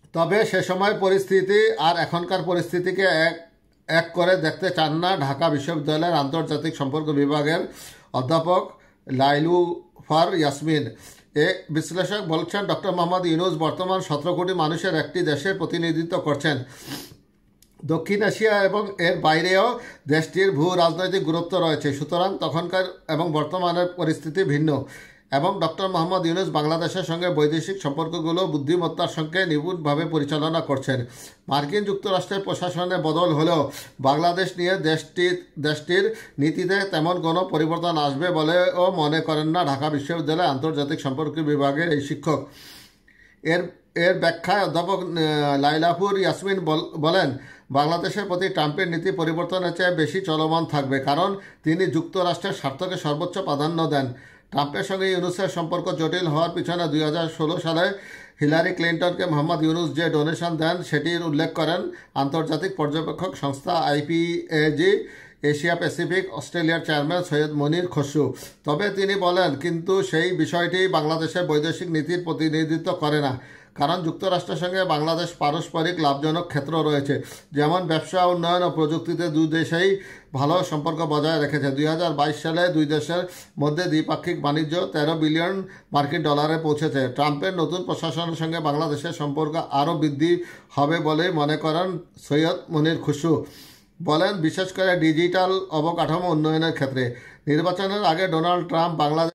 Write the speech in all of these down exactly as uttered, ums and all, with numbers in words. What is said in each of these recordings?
তবে সে সময় পরিস্থিতি আর এখনকার পরিস্থিতিকে এক এক করে দেখতে চান না ঢাকা বিশ্ববিদ্যালয়ের আন্তর্জাতিক সম্পর্ক বিভাগের অধ্যাপক লাইলুফার ইয়াসমিন। এ বিশ্লেষক বলছেন, ডক্টর মোহাম্মদ ইউনূস বর্তমান সতেরো কোটি মানুষের একটি দেশের প্রতিনিধিত্ব করছেন। দক্ষিণ এশিয়া এবং এর বাইরেও দেশটির ভূ রাজনৈতিক গুরুত্ব রয়েছে, সুতরাং তখনকার এবং বর্তমানের পরিস্থিতি ভিন্ন। এবং ডক্টর মোহাম্মদ ইউনূস বাংলাদেশের সঙ্গে বৈদেশিক সম্পর্কগুলো বুদ্ধিমত্তার সঙ্গে নিপুণভাবে পরিচালনা করছেন। মার্কিন যুক্তরাষ্ট্রের প্রশাসনে বদল হলেও বাংলাদেশ নিয়ে দেশটির দেশটির নীতিতে তেমন কোনো পরিবর্তন আসবে বলেও মনে করেন না ঢাকা বিশ্ববিদ্যালয়ের আন্তর্জাতিক সম্পর্ক বিভাগের এই শিক্ষক। এর এর ব্যাখ্যায় অধ্যাপক লাইলাফুর ইয়াসমিন বলেন, বাংলাদেশের প্রতি ট্রাম্পের নীতি পরিবর্তনের চেয়ে বেশি চলমান থাকবে, কারণ তিনি যুক্তরাষ্ট্রের স্বার্থকে সর্বোচ্চ প্রাধান্য দেন। ট্রাম্পের সঙ্গে ইউনূসের সম্পর্ক জটিল হওয়ার পিছনে দুই হাজার ষোলো সালে হিলারি ক্লিন্টনকে মোহাম্মদ ইউনূস যে ডোনেশন দেন সেটির উল্লেখ করেন আন্তর্জাতিক পর্যবেক্ষক সংস্থা আইপিএজি এশিয়া প্যাসিফিক অস্ট্রেলিয়ার চেয়ারম্যান সৈয়দ মনির খসরু। তবে তিনি বলেন, কিন্তু সেই বিষয়টি বাংলাদেশের বৈদেশিক নীতির প্রতিনিধিত্ব করে না, কারণ যুক্তরাষ্ট্রের সঙ্গে বাংলাদেশ পারস্পরিক লাভজনক ক্ষেত্র রয়েছে, যেমন ব্যবসা, উন্নয়ন ও প্রযুক্তিতে দুই দেশেই ভালো সম্পর্ক বজায় রেখেছে। দুই হাজার বাইশ সালে দুই দেশের মধ্যে দ্বিপাক্ষিক বাণিজ্য তেরো বিলিয়ন মার্কিন ডলারে পৌঁছেছে। ট্রাম্পের নতুন প্রশাসনের সঙ্গে বাংলাদেশের সম্পর্ক আরও বৃদ্ধি হবে বলেই মনে করেন সৈয়দ মনির খসরু। বলেন, বিশেষ করে ডিজিটাল অবকাঠামো উন্নয়নের ক্ষেত্রে। নির্বাচনের আগে ডোনাল্ড ট্রাম্প বাংলাদেশ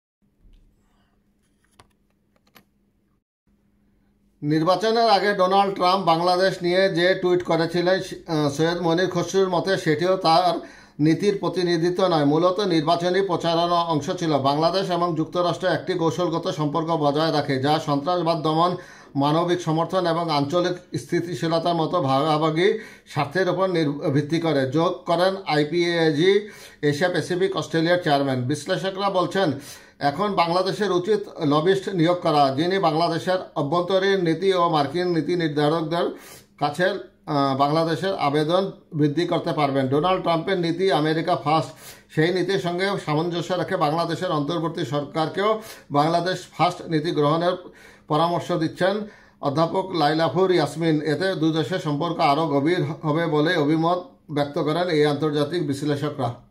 নির্বাচনের আগে ডোনাল্ড ট্রাম্প বাংলাদেশ নিয়ে যে টুইট করেছিলেন, সৈয়দ মনির খসরুর মতে সেটিও তার নীতির প্রতিনিধিত্ব নয়, মূলত নির্বাচনী প্রচারণার অংশ ছিল। বাংলাদেশ এবং যুক্তরাষ্ট্র একটি কৌশলগত সম্পর্ক বজায় রাখে, যা সন্ত্রাসবাদ দমন, মানবিক সমর্থন এবং আঞ্চলিক স্থিতিশীলতার মতো ভাগাভাগি স্বার্থের উপর ভিত্তি করে, যোগ করেন আইপিএজি এশিয়া প্যাসিফিক অস্ট্রেলিয়ার চেয়ারম্যান। বিশ্লেষকরা বলছেন, এখন বাংলাদেশের উচিত লবিস্ট নিয়োগ করা, যিনি বাংলাদেশের অভ্যন্তরীণ নীতি ও মার্কিন নীতি নির্ধারকদের কাছে বাংলাদেশের আবেদন বৃদ্ধি করতে পারবেন। ডোনাল্ড ট্রাম্পের নীতি আমেরিকা ফার্স্ট, সেই নীতির সঙ্গে সামঞ্জস্য রেখে বাংলাদেশের অন্তর্বর্তী সরকারকেও বাংলাদেশ ফার্স্ট নীতি গ্রহণের পরামর্শ দিচ্ছেন অধ্যাপক লাইলাফুর ইয়াসমিন। এতে দুই দেশের সম্পর্ক আরও গভীর হবে বলে অভিমত ব্যক্ত করেন এই আন্তর্জাতিক বিশ্লেষকরা।